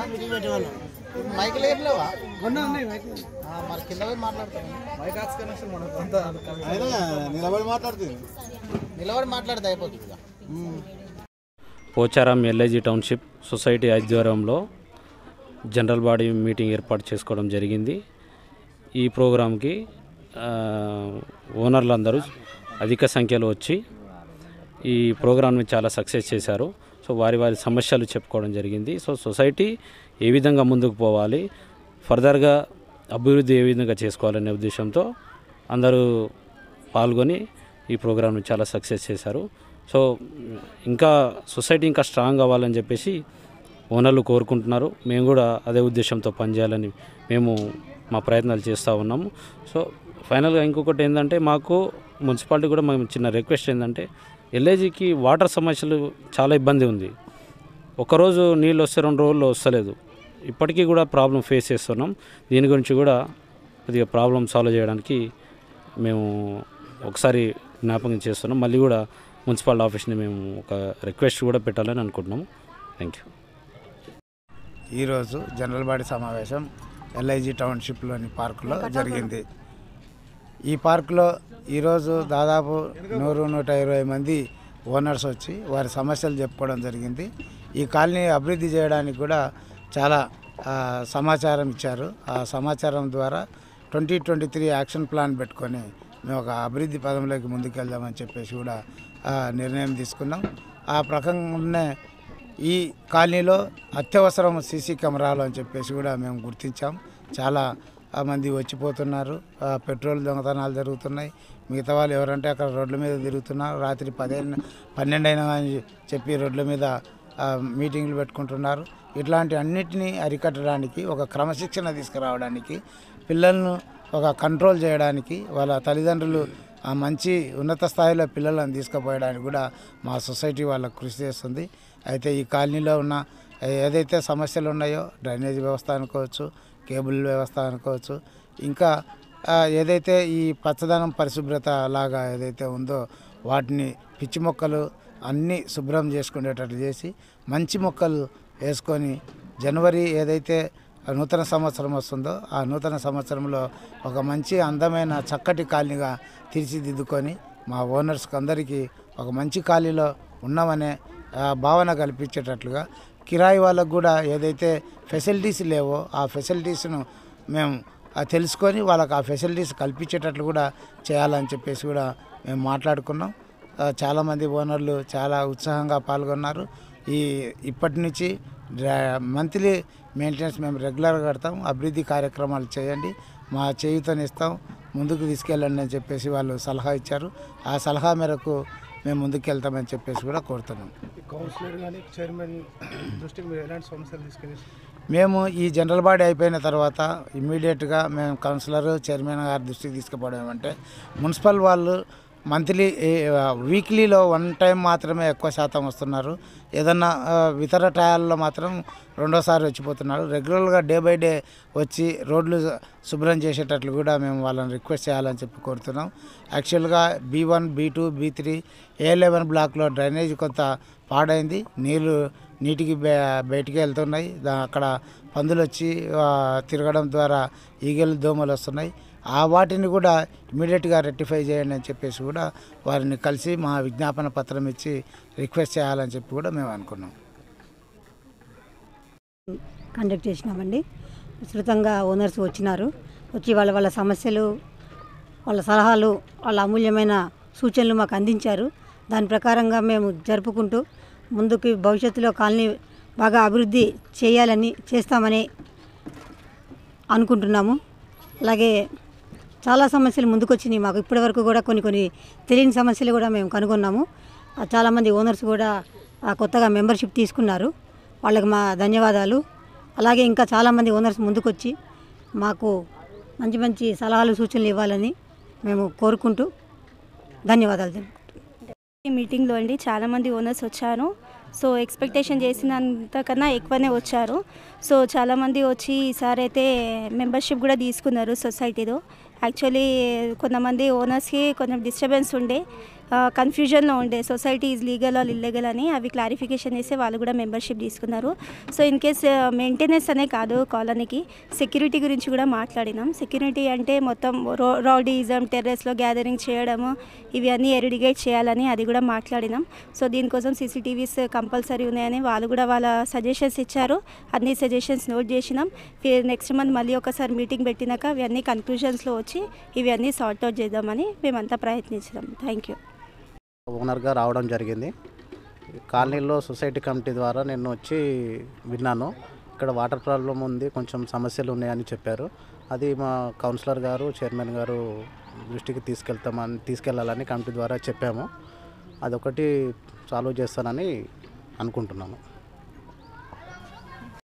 Meeting పెట్టేవాళ్ళం. Mic లేట్లేవా మరి కింద పోయి మాట్లాడుతాను. నిలబడి మాట్లాడుతుంది, నిలబడి మాట్లాడితే అయిపోతుంది. పోచారం ఎల్ఐజీ టౌన్షిప్ సొసైటీ ఆధ్వర్యంలో జనరల్ బాడీ మీటింగ్ ఏర్పాటు చేసుకోవడం జరిగింది. ఈ ప్రోగ్రాంకి ఓనర్లు అందరూ అధిక సంఖ్యలో వచ్చి ఈ ప్రోగ్రామ్ని చాలా సక్సెస్ చేశారు. సో వారి సమస్యలు చెప్పుకోవడం జరిగింది. సో సొసైటీ ఏ విధంగా ముందుకు పోవాలి, ఫర్దర్గా అభివృద్ధి ఏ విధంగా చేసుకోవాలనే ఉద్దేశంతో అందరూ పాల్గొని ఈ ప్రోగ్రామ్ని చాలా సక్సెస్ చేశారు. సో ఇంకా సొసైటీ ఇంకా స్ట్రాంగ్ అవ్వాలని చెప్పేసి ఓనర్లు కోరుకుంటున్నారు. మేము కూడా అదే ఉద్దేశంతో పనిచేయాలని మేము మా ప్రయత్నాలు చేస్తూ ఉన్నాము. సో ఫైనల్గా ఇంకొకటి ఏంటంటే, మాకు మున్సిపాలిటీ కూడా మేము చిన్న రిక్వెస్ట్ ఏంటంటే, ఎల్ఐజీకి వాటర్ సమస్యలు చాలా ఇబ్బంది ఉంది. ఒకరోజు నీళ్ళు వస్తే 2 రోజుల్లో వస్తలేదు. ఇప్పటికీ కూడా ప్రాబ్లం ఫేస్ చేస్తున్నాం. దీని గురించి కూడా కొద్దిగా ప్రాబ్లం సాల్వ్ చేయడానికి మేము ఒకసారి జ్ఞాపకం చేస్తున్నాం. మళ్ళీ కూడా మున్సిపల్ ఆఫీస్ని మేము ఒక రిక్వెస్ట్ కూడా పెట్టాలని అనుకుంటున్నాము. Thank you. ఈరోజు జనరల్ బాడీ సమావేశం ఎల్ఐజీ టౌన్షిప్లోని పార్కులో జరిగింది. ఈ పార్కులో ఈరోజు దాదాపు 100-120 మంది ఓనర్స్ వచ్చి వారి సమస్యలు చెప్పుకోవడం జరిగింది. ఈ కాలనీ అభివృద్ధి చేయడానికి కూడా చాలా సమాచారం ఇచ్చారు. ఆ సమాచారం ద్వారా 2023 యాక్షన్ ప్లాన్ పెట్టుకొని మేము ఒక అభివృద్ధి పదంలోకి ముందుకెళ్దామని చెప్పేసి కూడా నిర్ణయం తీసుకున్నాం. ఆ ప్రకారంగానే ఈ కాలనీలో అత్యవసరం సీసీ కెమెరాలు అని చెప్పేసి కూడా మేము గుర్తించాం. చాలా మంది వచ్చిపోతున్నారు, పెట్రోల్ దొంగతనాలు జరుగుతున్నాయి. మిగతా వాళ్ళు ఎవరంటే అక్కడ రోడ్ల మీద తిరుగుతున్నారు. రాత్రి 12 అయినా అని చెప్పి రోడ్ల మీద మీటింగ్లు పెట్టుకుంటున్నారు. ఇట్లాంటి అన్నిటినీ అరికట్టడానికి, ఒక క్రమశిక్షణ తీసుకురావడానికి, పిల్లలను ఒక కంట్రోల్ చేయడానికి, వాళ్ళ తల్లిదండ్రులు మంచి ఉన్నత స్థాయిలో పిల్లలను తీసుకుపోయడానికి కూడా మా సొసైటీ వాళ్ళకు కృషి చేస్తుంది. అయితే ఈ కాలనీలో ఉన్న ఏదైతే సమస్యలు ఉన్నాయో, డ్రైనేజ్ వ్యవస్థ అనుకోవచ్చు, కేబుల్ వ్యవస్థ అనుకోవచ్చు, ఇంకా ఏదైతే ఈ పచ్చదనం పరిశుభ్రత లాగా ఏదైతే ఉందో వాటిని పిచ్చి మొక్కలు అన్నీ శుభ్రం చేసుకునేటట్లు చేసి మంచి మొక్కలు వేసుకొని జనవరి ఏదైతే నూతన సంవత్సరం వస్తుందో ఆ నూతన సంవత్సరంలో ఒక మంచి అందమైన చక్కటి కాలనీగా తీర్చిదిద్దుకొని మా ఓనర్స్కి అందరికీ ఒక మంచి కాలనీలో ఉన్నామనే భావన కల్పించేటట్లుగా, కిరాయి వాళ్ళకు కూడా ఏదైతే ఫెసిలిటీస్ లేవో ఆ ఫెసిలిటీస్ను మేము తెలుసుకొని వాళ్ళకి ఆ ఫెసిలిటీస్ కల్పించేటట్లు కూడా చేయాలని చెప్పేసి కూడా మేము మాట్లాడుకున్నాం. చాలామంది ఓనర్లు చాలా ఉత్సాహంగా పాల్గొన్నారు. ఇప్పటి నుంచి మంత్లీ మెయింటెనెన్స్ మేము రెగ్యులర్గా కడతాం. అభివృద్ధి కార్యక్రమాలు చేయండి, మా చేయూతనిస్తాం, ముందుకు తీసుకెళ్ళండి అని చెప్పేసి వాళ్ళు సలహా ఇచ్చారు. ఆ సలహా మేరకు మేము ముందుకెళ్తామని చెప్పేసి కూడా కోరుతున్నాం. మేము ఈ జనరల్ బాడీ అయిపోయిన తర్వాత ఇమ్మీడియట్గా మేము కౌన్సిలర్, చైర్మన్ గారి దృష్టికి తీసుకుపోవడం అంటే, మున్సిపల్ వాళ్ళు మంత్లీ వీక్లీలో 1 టైం మాత్రమే ఎక్కువ శాతం వస్తున్నారు. ఏదన్నా ఇతర టయాల్లో మాత్రం 2వ సారి వచ్చిపోతున్నారు. రెగ్యులర్గా డే బై డే వచ్చి రోడ్లు శుభ్రం చేసేటట్లు కూడా మేము వాళ్ళని రిక్వెస్ట్ చేయాలని చెప్పి కోరుతున్నాం. యాక్చువల్గా B1, B2, B3, A11 బ్లాక్లో డ్రైనేజ్ కొంత పాడైంది. నీటికి బయటికి వెళ్తున్నాయి. అక్కడ పందులు వచ్చి తిరగడం ద్వారా ఈగలు, దోమలు వస్తున్నాయి. వాటిని కూడా ఇమీడియట్గా రెక్టిఫై చేయండి అని చెప్పేసి కూడా వారిని కలిసి మా విజ్ఞాపన పత్రం ఇచ్చి రిక్వెస్ట్ చేయాలని చెప్పి కూడా మేము అనుకున్నాం. కండక్ట్ చేసినామండి. విస్తృతంగా ఓనర్స్ వచ్చినారు. వచ్చి వాళ్ళ సమస్యలు, వాళ్ళ సలహాలు, వాళ్ళ అమూల్యమైన సూచనలు మాకు అందించారు. దాని ప్రకారంగా మేము జరుపుకుంటూ ముందుకు భవిష్యత్తులో కాలనీ బాగా అభివృద్ధి చేస్తామని అనుకుంటున్నాము. అలాగే చాలా సమస్యలు ముందుకొచ్చినాయి మాకు. ఇప్పటివరకు కూడా కొన్ని తెలియని సమస్యలు కూడా మేము కనుగొన్నాము. చాలామంది ఓనర్స్ కూడా కొత్తగా మెంబర్షిప్ తీసుకున్నారు. వాళ్ళకి మా ధన్యవాదాలు. అలాగే ఇంకా చాలామంది ఓనర్స్ ముందుకొచ్చి మాకు మంచి సలహాలు, సూచనలు ఇవ్వాలని మేము కోరుకుంటూ ధన్యవాదాలు. ఈ మీటింగ్లో అండి చాలామంది ఓనర్స్ వచ్చారు. సో ఎక్స్పెక్టేషన్ చేసినంతకన్నా ఎక్కువనే వచ్చారు. సో చాలామంది వచ్చి ఈసారి అయితే మెంబర్షిప్ కూడా తీసుకున్నారు సొసైటీలో. యాక్చువల్లీ కొంతమంది ఓనర్స్కి కొంచెం డిస్టర్బెన్స్ ఉండే. కన్ఫ్యూజన్లో ఉండే society is legal or illegal అని అవి క్లారిఫికేషన్ చేస్తే వాళ్ళు కూడా మెంబర్షిప్ తీసుకున్నారు. సో ఇన్ కేస్ మెయింటెనెన్స్ అనే కాదు కాలనీకి సెక్యూరిటీ గురించి కూడా మాట్లాడినాం. సెక్యూరిటీ అంటే మొత్తం రౌడీయిజం, టెర్రస్లో గ్యాదరింగ్ చేయడము ఇవి అన్నీ ఎరిడిగేట్ చేయాలని అది కూడా మాట్లాడినాం. సో దీనికోసం సీసీటీవీస్ కంపల్సరీ ఉన్నాయని వాళ్ళు కూడా వాళ్ళ సజెషన్స్ ఇచ్చారు. అన్ని సజెషన్స్ నోట్ చేసినాం. నెక్స్ట్ మంత్ మళ్ళీ ఒకసారి మీటింగ్ పెట్టినాక ఇవన్నీ కన్క్లూజన్స్లో వచ్చి ఇవన్నీ సార్ట్ అవుట్ చేద్దామని మేమంతా ప్రయత్నించాం. Thank you. ఓనర్గా రావడం జరిగింది. కాలనీలో సొసైటీ కమిటీ ద్వారా నేను వచ్చి విన్నాను. ఇక్కడ వాటర్ ప్రాబ్లం ఉంది, కొంచెం సమస్యలు ఉన్నాయని చెప్పారు. అది మా కౌన్సిలర్ గారు, చైర్మన్ గారు దృష్టికి తీసుకెళ్ళాలని కమిటీ ద్వారా చెప్పాము. అదొకటి సాల్వ్ చేస్తానని అనుకుంటున్నాను.